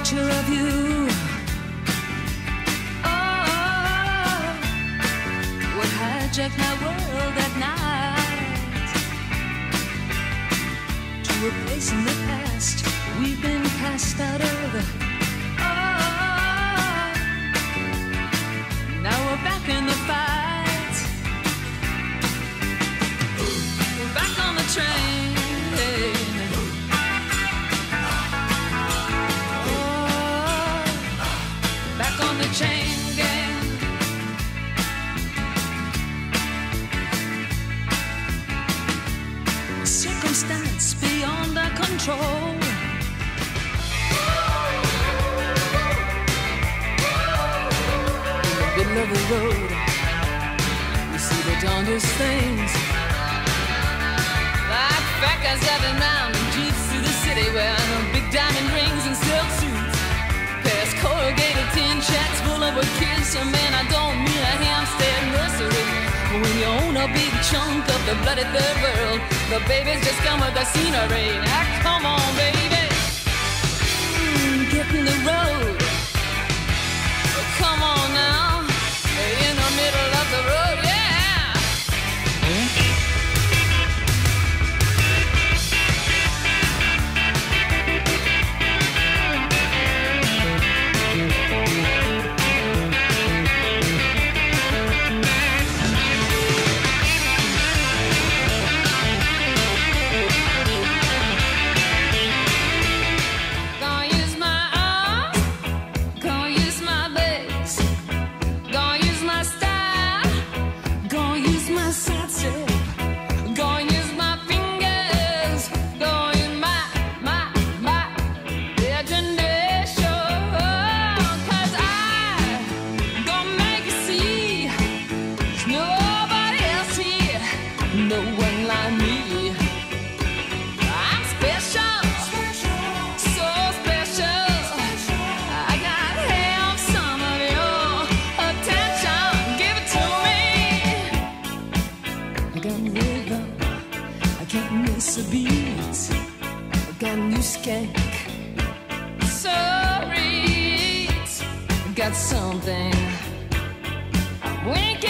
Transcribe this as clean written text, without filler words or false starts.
picture of you. Oh, would hijack my world at night to a place in the past we've been cast out of. Oh, now we're back in the fight. We're back on the train. Chain gang. Circumstance beyond our control. In the middle of the road, you see the darndest things, like fat guys driving round in jeeps through the city wearing big diamond rings and silk suits. Past corrugated tin shacks full of a kiss. Man, I don't mean a Hampstead nursery. When you own a big chunk of the bloody third world, the babies just come with the scenery. Now come on, baby, get in the road. Come on now, in the middle of the road, yeah. Sorry, got something. Wink.